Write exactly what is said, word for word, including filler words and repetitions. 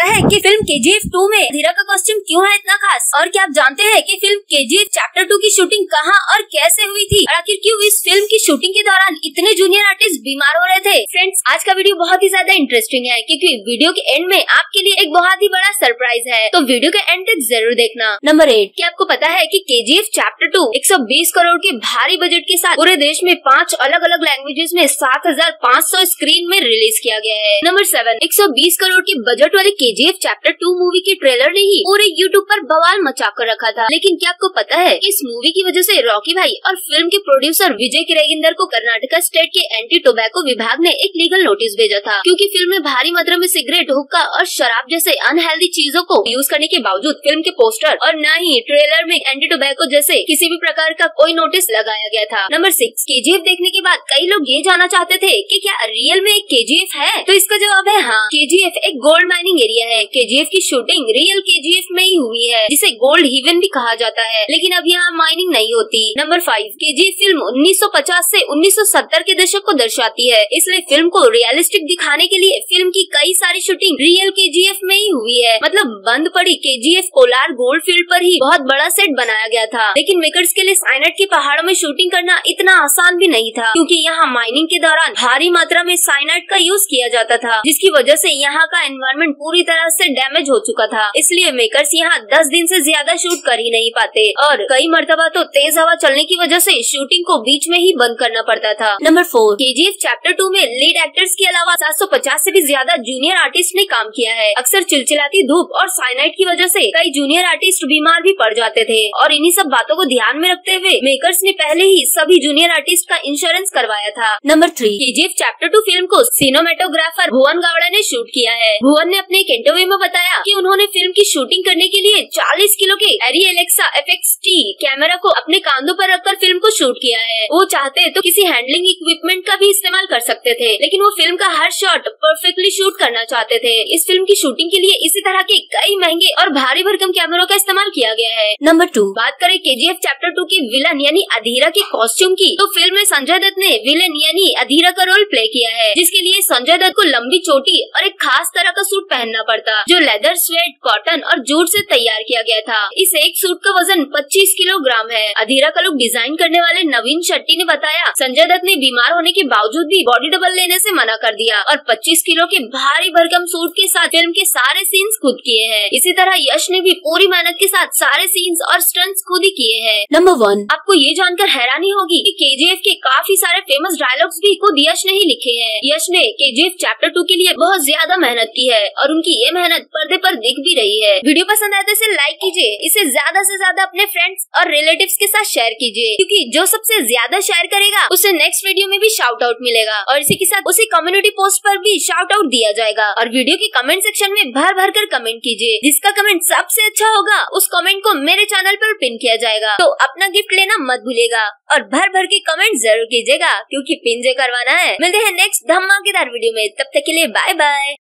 है कि film KGF two में अधीरा का कॉस्ट्यूम क्यों है इतना खास? और क्या आप जानते हैं कि फिल्म केजीएफ चैप्टर टू की शूटिंग कहां और कैसे हुई थी? और आखिर क्यों इस फिल्म की शूटिंग के दौरान इतने जूनियर आर्टिस्ट बीमार हो रहे थे? फ्रेंड्स, आज का वीडियो बहुत ही ज्यादा इंटरेस्टिंग है क्योंकि वीडियो के एंड में आपके लिए एक बहुत ही बड़ा सरप्राइज है, तो वीडियो के एंड तक जरूर देखना। नंबर एट, क्या आपको पता है कि केजीएफ चैप्टर टू एक सौ बीस करोड़ के भारी बजट के साथ पूरे देश में पांच अलग अलग लैंग्वेजेस में सात हजार पाँच सौ स्क्रीन में रिलीज किया गया है। नंबर सेवन, एक सौ बीस करोड़ के बजट वाले केजीएफ चैप्टर टू मूवी के ट्रेलर ने ही पूरे यूट्यूब पर बवाल मचा कर रखा था। लेकिन क्या आपको पता है कि इस मूवी की वजह से रॉकी भाई और फिल्म के प्रोड्यूसर विजय किरेगिंदर को कर्नाटका स्टेट के एंटी टोबैको विभाग ने एक लीगल नोटिस भेजा था, क्योंकि फिल्म में भारी मात्रा में सिगरेट, हुक्का और शराब जैसे अनहेल्दी चीजों को यूज करने के बावजूद फिल्म के पोस्टर और न ही ट्रेलर में एंटी टोबैको जैसे किसी भी प्रकार का कोई नोटिस लगाया गया था। नंबर सिक्स, केजीएफ देखने के बाद कई लोग ये जानना चाहते थे कि क्या रियल में एक केजीएफ है, तो इसका जवाब है हाँ। केजीएफ एक गोल्ड माइनिंग एरिया है। केजीएफ की शूटिंग रियल केजीएफ में ही हुई है, जिसे गोल्ड हेवन भी कहा जाता है, लेकिन अब यहाँ माइनिंग नहीं होती। नंबर फाइव, केजीएफ फिल्म उन्नीस सौ पचास से उन्नीस सौ सत्तर के दशक को दर्शाती है, इसलिए फिल्म को रियलिस्टिक दिखाने के लिए फिल्म की कई सारी शूटिंग रियल केजीएफ में ही हुई है। मतलब बंद पड़ी केजीएफ कोलार गोल्ड फील्ड पर ही बहुत बड़ा सेट बनाया गया था, लेकिन मेकर्स के लिए साइनेट के पहाड़ों में शूटिंग करना इतना आसान भी नहीं था, क्योंकि यहाँ माइनिंग के दौरान भारी मात्रा में साइनाइड का यूज किया जाता था, जिसकी वजह से यहाँ का एनवायरनमेंट पूरी तरह से डैमेज हो चुका था। इसलिए मेकर्स यहाँ दस दिन से ज्यादा शूट कर ही नहीं पाते और कई मर्तबा तो तेज हवा चलने की वजह से शूटिंग को बीच में ही बंद करना पड़ता था। Number four, KGF chapter two में लीड एक्टर्स के अलावा सात सौ पचास से भी ज्यादा जूनियर आर्टिस्ट ने काम किया है। अक्सर चिलचिलाती धूप और साइनाइड की वजह से कई जूनियर आर्टिस्ट बीमार भी पड़ जाते थे, और इन्हीं सब बातों को ध्यान में रखते हुए मेकर्स ने पहले ही सभी जूनियर आर्टिस्ट का इंश्योरेंस करवाया था। Number three, KGF chapter two film को सिनेमेटोग्राफर भुवन गावड़ा ने शूट किया है। भुवन ने अपने एक इंटरव्यू में बताया कि उन्होंने फिल्म की शूटिंग करने के लिए चालीस किलो के Arri Alexa F X T camera को अपने कांधों पर रखकर फिल्म को शूट किया है। वो चाहते तो किसी हैंडलिंग इक्विपमेंट का भी इस्तेमाल कर सकते थे, लेकिन वो फिल्म का हर शॉट परफेक्टली शूट करना चाहते थे। इस फिल्म की शूटिंग के लिए इसी तरह के कई महंगे और भारी भरकम कैमरों का इस्तेमाल किया गया है। नंबर टू, बात करें केजीएफ चैप्टर टू की विलन यानी अधीरा के कॉस्ट्यूम की, तो फिल्म में संजय दत्त ने विलन यानी अधीरा का रोल प्ले किया है, जिसके लिए संजय दत्त को लंबी चोटी और एक खास तरह का सूट पहनना पड़ता, जो लेदर, स्वेट, कॉटन और जूट से तैयार किया गया था। इस एक सूट का वजन पच्चीस किलोग्राम है। अधीरा का लुक डिजाइन करने वाले नवीन शेट्टी ने बताया, संजय दत्त ने बीमार होने के बावजूद भी बॉडी डबल लेने से मना कर दिया और पच्चीस किलो के भारी भरकम सूट के साथ फिल्म के सारे सीन्स खुद किए हैं। इसी तरह यश ने भी पूरी मेहनत के साथ सारे सीन्स और स्टंट्स खुद ही किए हैं। नंबर वन, आपको ये जानकर हैरानी होगी कि केजीएफ के काफी सारे फेमस डायलॉग्स भी खुद यश ने ही लिखे हैं। यश ने केजीएफ चैप्टर टू के लिए बहुत ज्यादा मेहनत की है और उनकी ये मेहनत पर्दे पर दिख भी रही है। वीडियो पसंद आए तो इसे लाइक कीजिए, इसे ज्यादा से ज्यादा अपने फ्रेंड्स और रिलेटिव्स के साथ शेयर कीजिए, क्योंकि जो सबसे ज्यादा शेयर करेगा उसे नेक्स्ट वीडियो में भी शाउट आउट मिलेगा और इसी के साथ उसे कम्युनिटी पोस्ट पर भी शाउट आउट दिया जाएगा। और वीडियो के कमेंट सेक्शन में भर भर कर कमेंट कीजिए, जिसका कमेंट सबसे अच्छा होगा उस कमेंट को मेरे चैनल पर पिन किया जाएगा। तो अपना गिफ्ट लेना मत भूलिएगा और भर भर के कमेंट जरूर कीजिएगा, क्योंकि पिन जे करवाना है। मिलते हैं नेक्स्ट धमाकेदार वीडियो में, तब तक के लिए बाय बाय।